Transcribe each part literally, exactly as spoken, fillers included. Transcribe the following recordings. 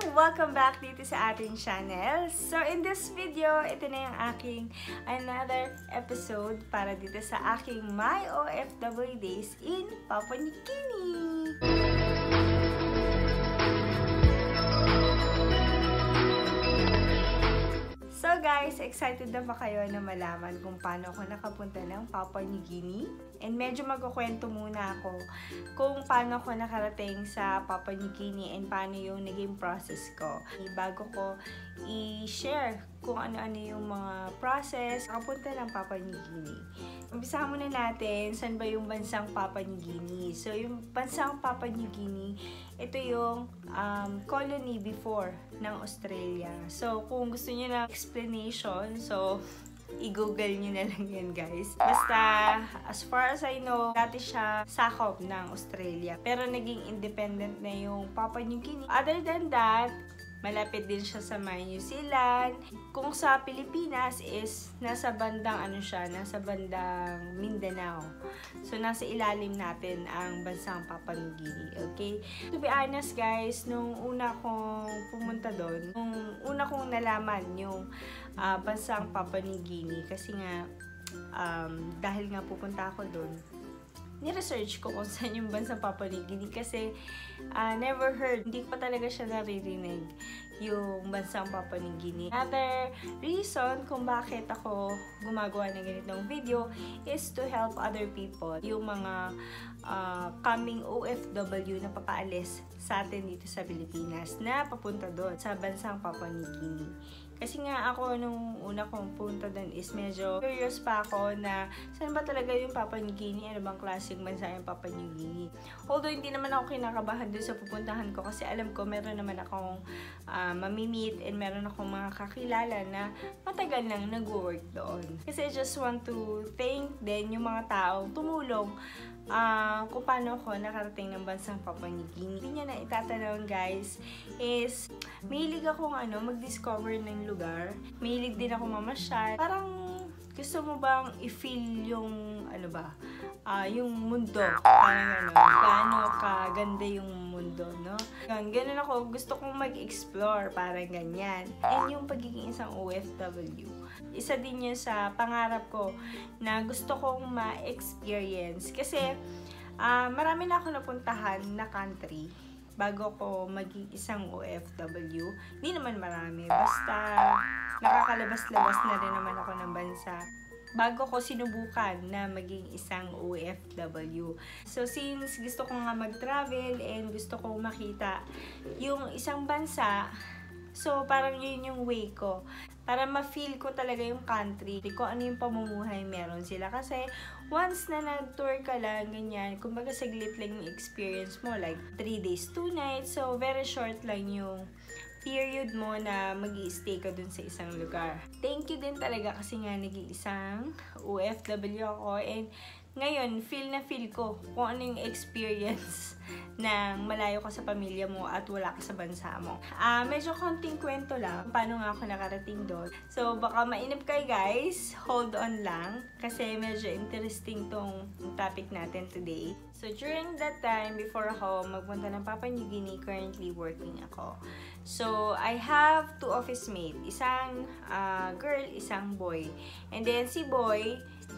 Welcome back dito sa ating channel. So in this video, ito na yung aking another episode para dito sa aking My O F W Days in Papua New Guinea. So guys, excited na ba kayo na malaman kung paano ako nakapunta ng Papua New Guinea? And medyo magkukwento muna ako kung paano ako nakarating sa Papua New Guinea and paano yung naging process ko. Bago ko i-share kung ano-ano yung mga process nakapunta ng Papua New Guinea. Umpisahan muna natin, saan ba yung bansang Papua New Guinea? So yung bansang Papua New Guinea, ito yung um, colony before ng Australia. So kung gusto niyo ng explanation, so i-google nyo na lang yan, guys. Basta, as far as I know, dati siya sakop ng Australia. Pero naging independent na yung Papua New Guinea. Other than that, malapit din siya sa may New Zealand. Kung sa Pilipinas is nasa bandang ano siya, nasa bandang Mindanao. So nasa ilalim natin ang bansang Papua New Guinea, okay? To be honest guys, nung una kong pumunta doon, nung una kong nalaman yung uh, bansang Papua New Guinea kasi nga um, dahil nga pupunta ako doon, ni-research ko kung saan yung bansang Papua New Guinea kasi uh, never heard, hindi pa talaga siya naririnig yung bansang Papua New Guinea. Another reason kung bakit ako gumagawa ng ganitong video is to help other people, yung mga uh, coming O F W na papaalis sa atin dito sa Pilipinas na papunta doon sa bansang Papua New Guinea. Kasi nga ako nung una kong punta doon is medyo curious pa ako na saan ba talaga yung Papua New Guinea, ano bang klaseng bansa yung Papua New Guinea. Although hindi naman ako kinakabahan doon sa pupuntahan ko kasi alam ko meron naman akong uh, mamimit and meron akong mga kakilala na matagal nang nag-work doon. Kasi I just want to thank din yung mga taong tumulong Uh, kung paano ako nakarating ng bansang Papua New Guinea. Hindi niya na itatanong guys is mahilig akong ano, mag-discover ng lugar. Mahilig din ako mamasyal. Parang gusto mo bang i-feel yung ano ba, uh, yung mundo. Parang ano, gaano kaganda yung mundo, no? Ganun ako, gusto kong mag-explore, parang ganyan. And yung pagiging isang O F W. Isa din yun sa pangarap ko na gusto kong ma-experience. Kasi uh, marami na ako napuntahan na country bago ko maging isang O F W. Hindi naman marami. Basta nakakalabas-labas na rin naman ako ng bansa bago ko sinubukan na maging isang O F W. So since gusto ko nga mag-travel and gusto ko makita yung isang bansa, so parang yun yung way ko. Para ma-feel ko talaga yung country, kung ano yung pamumuhay meron sila. Kasi once na nag-tour ka lang, ganyan, kumbaga saglit lang yung experience mo, like three days, two nights. So very short lang yung period mo na mag-i-stay ka dun sa isang lugar. Thank you din talaga kasi nga naging isang O F W ako and ngayon, feel na feel ko kung ano yung experience ng malayo ka sa pamilya mo at wala ka sa bansa mo. Uh, medyo konting kwento lang paano nga ako nakarating doon. So, baka mainip kayo guys. Hold on lang kasi medyo interesting tong topic natin today. So, during that time, before ako magpunta ng Papua New Guinea, currently working ako. So, I have two office mates. Isang uh, girl, isang boy. And then, si boy,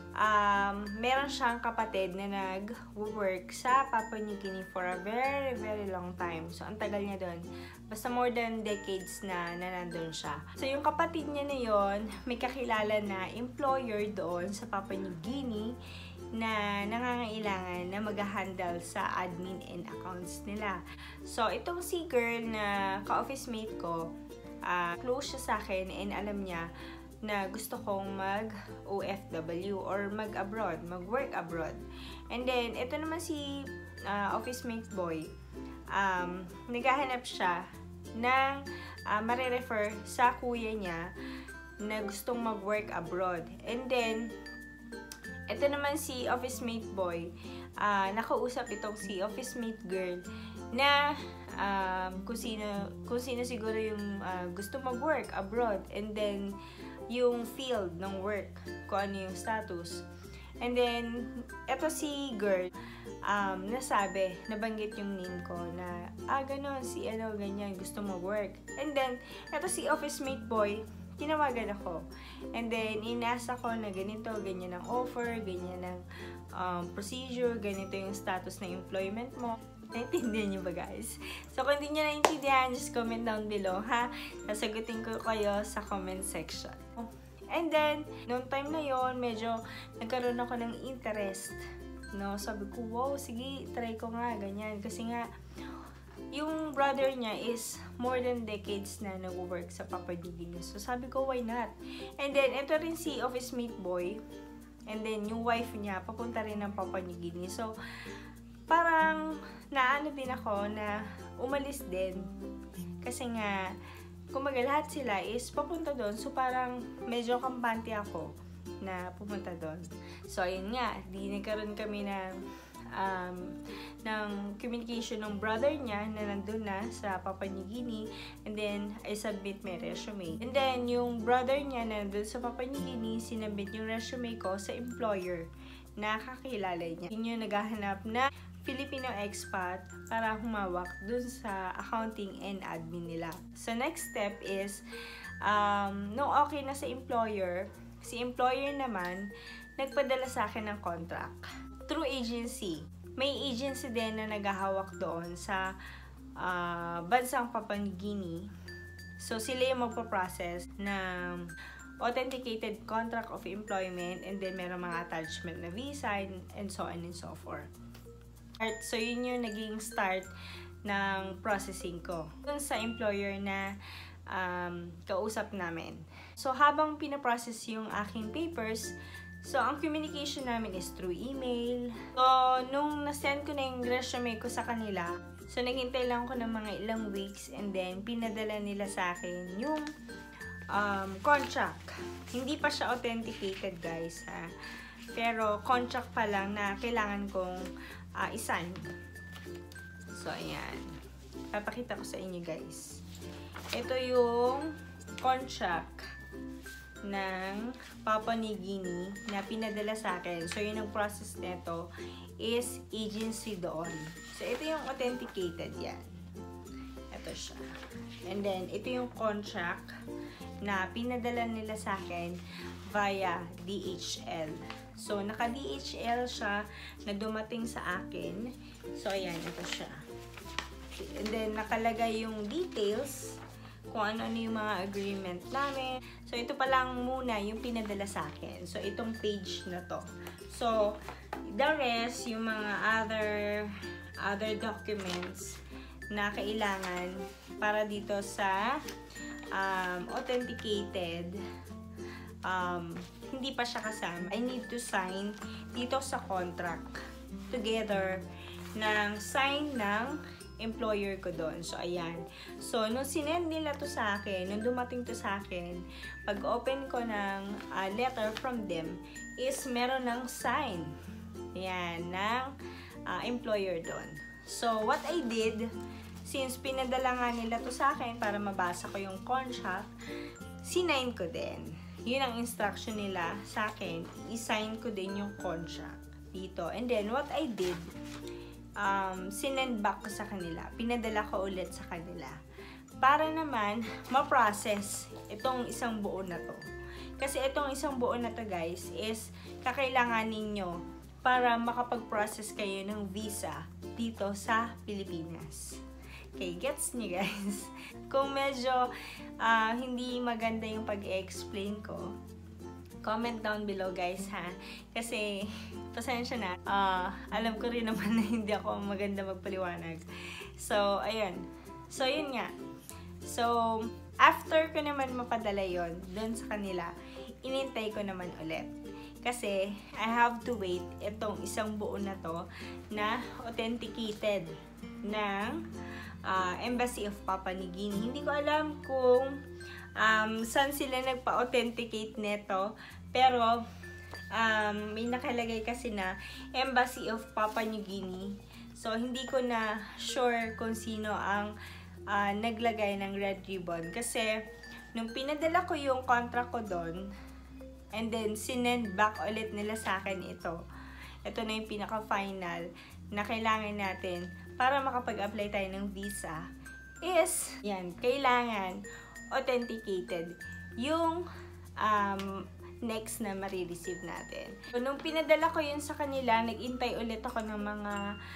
Um, meron siyang kapatid na nag-work sa Papua New Guinea for a very, very long time. So, ang tagal niya doon. Basta more than decades na, na nandun siya. So, yung kapatid niya na yon, may kakilala na employer doon sa Papua New Guinea na nangangailangan na mag-handle sa admin and accounts nila. So, itong si girl na ka-office mate ko, uh, close siya sa akin and alam niya na gusto kong mag-O F W or mag-abroad, mag-work abroad. And then, ito naman si uh, office mate boy, um, naghahanap siya ng uh, marirefer sa kuya niya na gustong mag-work abroad. And then, ito naman si office mate boy, uh, nakausap itong si office mate girl na um, kung sino, kung sino siguro yung uh, gusto mag-work abroad. And then, yung field ng work, kung ano yung status. And then, eto si girl, um, nasabi, nabanggit yung name ko na, ah, ganon, si ano, ganyan, gusto mo work. And then, eto si office mate boy, tinawagan ako. And then, inasa ko na ganito, ganyan ang offer, ganyan ang um, procedure, ganito yung status ng employment mo. Naintindihan niyo ba, guys? So, kung hindi niyo naintindihan, just comment down below, ha? Sasagutin ko kayo sa comment section. And then, noong time na yon, medyo nagkaroon ako ng interest. No? Sabi ko, wow, sige, try ko nga, ganyan. Kasi nga, yung brother niya is more than decades na nag-work sa Papua New Guinea. So, sabi ko, why not? And then, ito rin si office mate boy. And then, yung wife niya, papunta rin ng Papua New Guinea. So, parang naano din ako na umalis din. Kasi nga, kumaga lahat sila is papunta doon. So, parang medyo kampante ako na pumunta doon. So, ayun nga, di nagkaroon kami ng, um, ng communication ng brother niya na nandun na sa Papua New Guinea. And then, I submit my resume. And then, yung brother niya na nandun sa Papua New Guinea, sinabit yung resume ko sa employer na kakilala niya. Yun yung naghahanap na Filipino expat para humawak dun sa accounting and admin nila. So, next step is, um, nung okay na sa employer, si employer naman, nagpadala sa akin ng contract. Through agency. May agency din na naghahawak doon sa uh, bansang Papua New Guinea. So, sila yung magpa-process ng authenticated contract of employment, and then meron mga attachment na visa, and, and so on and so forth. So, yun yung naging start ng processing ko dun sa employer na um, kausap namin. So, habang pinaprocess yung aking papers, so, ang communication namin is through email. So, nung nasend ko na yung resume ko sa kanila, so, naghintay lang ko ng mga ilang weeks, and then, pinadala nila sa akin yung um, contract. Hindi pa siya authenticated, guys, ha? Pero, contract pa lang na kailangan kong uh, isign. So, ayan. Papakita ko sa inyo, guys. Ito yung contract ng Papua New Guinea na pinadala sa akin. So, yun ang process nito is agency doon. So, ito yung authenticated yan. Ito siya. And then, ito yung contract na pinadala nila sa akin via D H L. So, naka-D H L siya na dumating sa akin. So, ayan, ito siya. And then, nakalagay yung details kung ano-ano yung mga agreement namin. So, ito pa lang muna yung pinadala sa akin. So, itong page na to. So, the rest, yung mga other other documents na kailangan para dito sa um, authenticated, um, hindi pa siya kasama. I need to sign dito sa contract together ng sign ng employer ko doon. So, ayan. So, nung sinend nila to sa akin, nung dumating to sa akin, pag open ko ng uh, letter from them, is meron ng sign. Ayan, ng uh, employer doon. So, what I did, since pinadala nga nila to sa akin para mabasa ko yung contract, sinign ko din. Yun ang instruction nila sa akin. I-sign ko din yung contract dito. And then, what I did, um, sinend back ko sa kanila. Pinadala ko ulit sa kanila. Para naman, ma-process itong isang buo na to. Kasi itong isang buo na to, guys, is kakailangan ninyo para makapag-process kayo ng visa dito sa Pilipinas. Okay, gets niyo, guys? Kung medyo uh, hindi maganda yung pag-explain ko, comment down below, guys, ha? Kasi, pasensya na, uh, alam ko rin naman na hindi ako maganda magpaliwanag. So, ayun. So, yun nga. So, after ko naman mapadala yon dun sa kanila, inintay ko naman ulit. Kasi, I have to wait itong isang buo na to na authenticated ng uh, Embassy of Papua New Guinea. Hindi ko alam kung um, saan sila nagpa-authenticate neto, pero um, may nakalagay kasi na Embassy of Papua New Guinea. So, hindi ko na sure kung sino ang uh, naglagay ng red ribbon. Kasi, nung pinadala ko yung contract ko doon, And then, sinend back ulit nila sa akin ito. Ito na yung pinaka-final na kailangan natin para makapag-apply tayo ng visa is, yan, kailangan authenticated yung um, next na marireceive natin. So, nung pinadala ko yun sa kanila, nag-intay ulit ako ng mga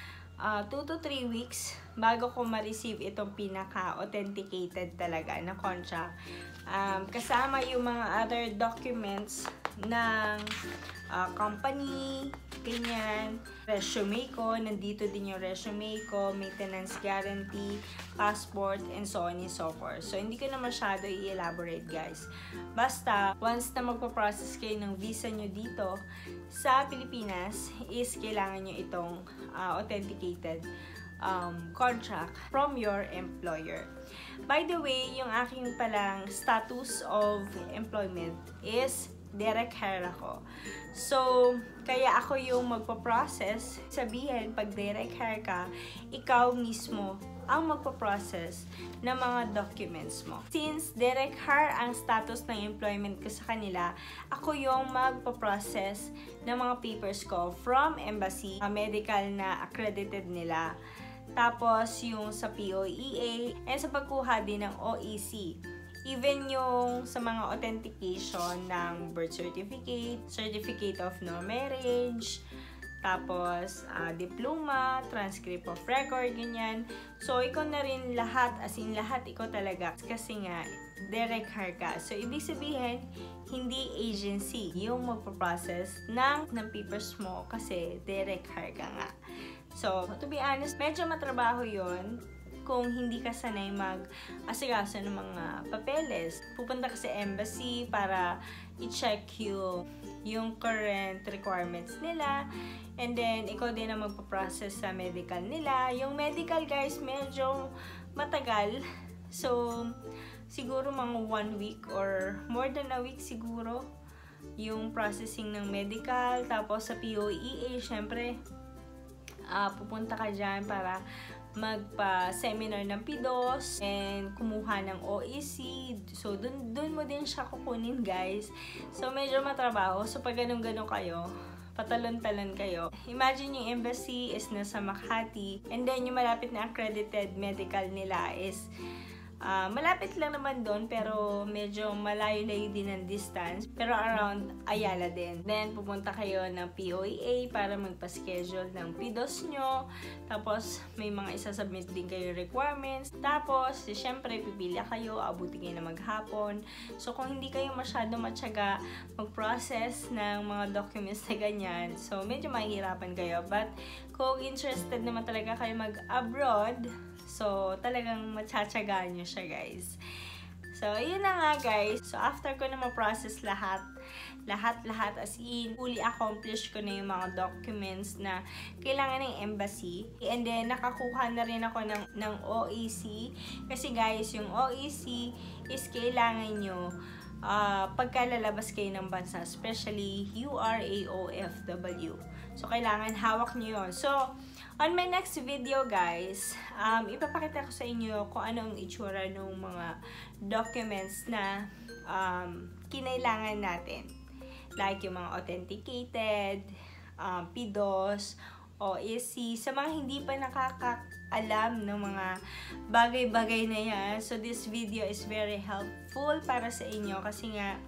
two to three weeks bago ko ma-receive itong pinaka-authenticated talaga na contract. Um, kasama yung mga other documents ng uh, company, ganyan, resume ko, nandito din yung resume ko, maintenance guarantee, passport, and so on and so forth. So, hindi ko na masyado i-elaborate, guys. Basta, once na magpa-process kayo ng visa nyo dito sa Pilipinas, is kailangan nyo itong uh, authenticated um, contract from your employer. By the way, yung aking palang status of employment is direct hire ako. So, kaya ako yung magpa-process. Sabihin, pag direct hire ka, ikaw mismo ang magpa-process ng mga documents mo. Since direct hire ang status ng employment ko sa kanila, ako yung magpa-process ng mga papers ko from embassy, medical na accredited nila. Tapos, yung sa P O E A, and sa pagkuha din ng O E C. Even yung sa mga authentication ng birth certificate, certificate of no marriage, tapos uh, diploma, transcript of record, ganyan. So, ikaw na rin lahat, as in lahat, ikaw talaga. Kasi nga, direct hire ka. So, ibig sabihin, hindi agency yung magpa-process ng, ng papers mo kasi direct hire ka nga. So, to be honest, medyo matrabaho yun kung hindi ka sanay mag-asikaso ng mga papeles. Pupunta ka sa embassy para i-check yung, yung current requirements nila. And then, ikaw din ang magpa-process sa medical nila. Yung medical, guys, medyo matagal. So, siguro mga one week or more than a week siguro yung processing ng medical. Tapos sa P O E A, syempre, uh, pupunta ka dyan para magpa-seminar ng P D O S and kumuha ng O E C. So, dun, dun mo din siya kukunin, guys. So, medyo matrabaho. So, pag ganun-ganun kayo, patalon-talon kayo. Imagine yung embassy is nasa Makati and then yung malapit na accredited medical nila is Uh, malapit lang naman doon pero medyo malayo-layo din ang distance pero around Ayala din. Then pupunta kayo ng P O E A para magpa-schedule ng P D O S nyo. Tapos may mga isasubmit din kayo requirements. Tapos syempre pipili kayo, abuti kayo na maghapon. So kung hindi kayo masyado matyaga mag-process ng mga documents na ganyan, so medyo mahihirapan kayo. But kung interested naman talaga kayo mag-abroad, so, talagang matsatsagaan nyo siya, guys. So, yun na nga, guys. So, after ko na ma-process lahat, lahat-lahat as in, fully accomplish ko na yung mga documents na kailangan ng embassy. And then, nakakuha na rin ako ng, ng O E C. Kasi, guys, yung O E C is kailangan nyo uh, pagkalalabas kayo ng bansa, especially U R A O F W. So, kailangan hawak nyo yun. So, on my next video, guys, um, ipapakita ko sa inyo kung ano ang itsura ng mga documents na um, kinailangan natin. Like yung mga authenticated, um, P D O S, O E C. Sa mga hindi pa nakakaalam ng mga bagay-bagay na yan, so this video is very helpful para sa inyo kasi nga,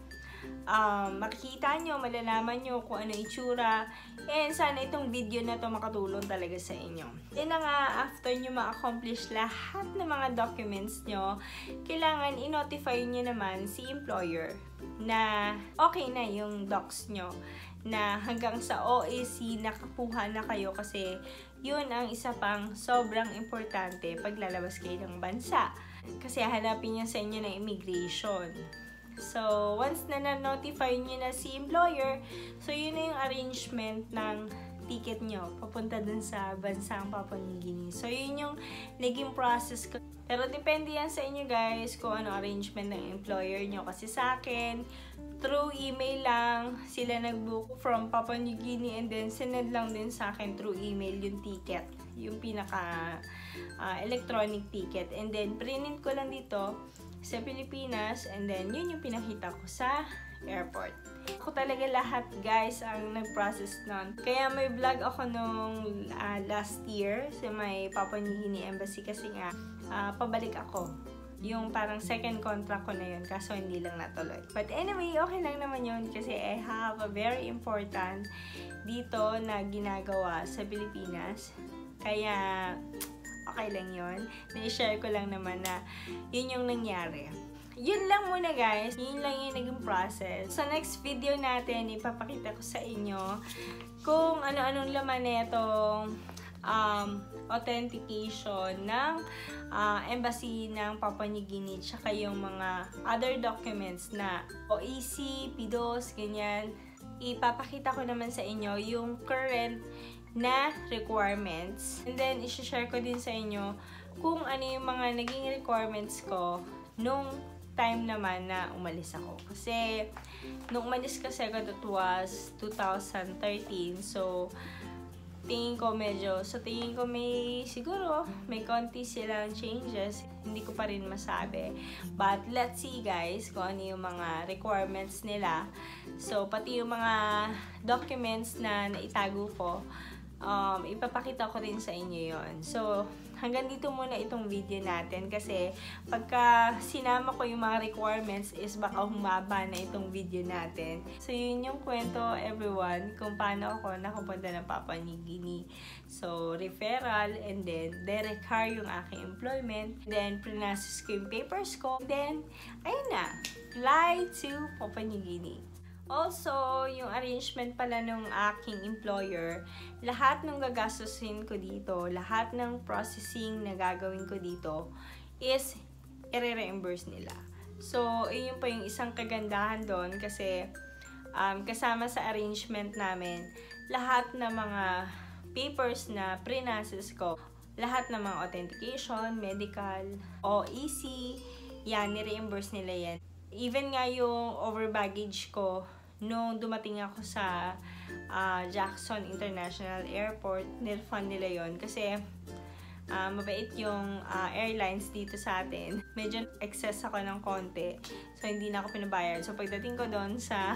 Um, makikita nyo, malalaman nyo kung ano itsura, and sana itong video na to makatulong talaga sa inyo. Yan na nga, after nyo ma-accomplish lahat ng mga documents nyo, kailangan i-notify nyo naman si employer na okay na yung docs nyo, na hanggang sa O E C nakakuha na kayo kasi yun ang isa pang sobrang importante pag lalabas kayo ng bansa. Kasi hanapin niya sa inyo ng immigration. So, once na na-notify nyo na si employer, so yun na yung arrangement ng ticket nyo papunta dun sa bansang Papua New Guinea. So, yun yung naging process ko. Pero depende yan sa inyo, guys, kung ano arrangement ng employer nyo. Kasi sa akin, through email lang sila nag-book from Papua New Guinea and then sinend lang din sa akin through email yung ticket. Yung pinaka uh, electronic ticket. And then, print ko lang dito sa Pilipinas and then yun yung pinakita ko sa airport. Ako talaga lahat guys ang nag-process nun. Kaya may vlog ako nung uh, last year sa may Papua New Guinea Embassy kasi nga uh, pabalik ako. Yung parang second contract ko na yun, kaso hindi lang natuloy. But anyway, okay lang naman yun kasi I have a very important dito na ginagawa sa Pilipinas. Kaya okay lang yun. Na-share ko lang naman na yun yung nangyari. Yun lang muna guys. Yun lang yung naging process. Sa next video natin, ipapakita ko sa inyo kung ano-anong laman na itong um, authentication ng uh, embassy ng Papua New Guinea tsaka yung mga other documents na O E C, P D O S, ganyan. Ipapakita ko naman sa inyo yung current na requirements. And then, isi-share ko din sa inyo kung ano yung mga naging requirements ko nung time naman na umalis ako. Kasi, nung umalis kasi ako, that was two thousand thirteen. So, tingin ko medyo, sa so tingin ko may, siguro, may konti silang changes. Hindi ko pa rin masabi. But, let's see guys, kung ano yung mga requirements nila. So, pati yung mga documents na naitago ko, um, ipapakita ko rin sa inyo yon. So, hanggang dito muna itong video natin kasi pagka sinama ko yung mga requirements is baka humaba na itong video natin. So, yun yung kwento everyone kung paano ako nakapunta ng Papua New Guinea. So, referral and then direct hire yung aking employment. Then, pre-process ko yung papers ko. Then, ayun na, fly to Papua New Guinea. Also, yung arrangement pala ng aking employer, lahat ng gagastusin ko dito, lahat ng processing na gagawin ko dito is i-reimburse nila. So, yun pa yung isang kagandahan doon kasi um, kasama sa arrangement namin, lahat ng mga papers na pre-process ko, lahat ng mga authentication, medical, O E C, yan, ni-reimburse nila yan. Even nga yung over baggage ko, nung dumating ako sa uh, Jackson International Airport, nirefund nila yon kasi uh, mabait yung uh, airlines dito sa atin. Medyo excess ako ng konti, so hindi na ako pinabayad. So pagdating ko doon sa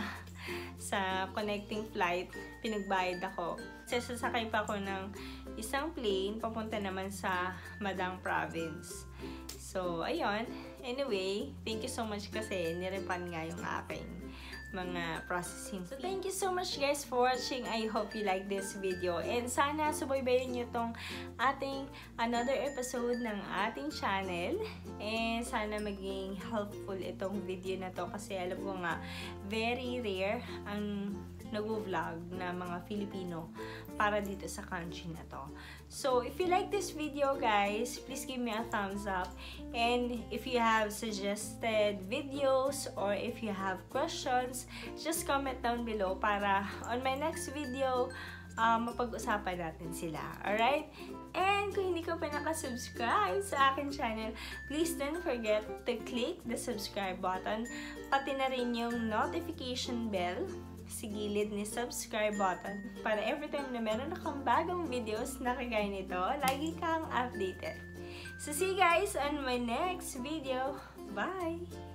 sa connecting flight, pinagbayad ako. Kasi sasakay pa ako ng isang plane papunta naman sa Madang Province. So, ayun. Anyway, thank you so much kasi nirefund nga yung aking mga processing. So, thank you so much guys for watching. I hope you like this video. And sana subaybayan nyo tong ating another episode ng ating channel. And sana maging helpful itong video na to kasi alam ko nga, very rare ang nag-vlog na mga Filipino para dito sa country na to. So, if you like this video, guys, please give me a thumbs up. And if you have suggested videos or if you have questions, just comment down below para on my next video, um, mapag-usapan natin sila. Alright? And kung hindi ka pa nakasubscribe sa akin channel, please don't forget to click the subscribe button, pati na rin yung notification bell sa gilid ni subscribe button para every time na meron akong bagong videos na kagaya nito, lagi kang updated. So see you guys on my next video. Bye!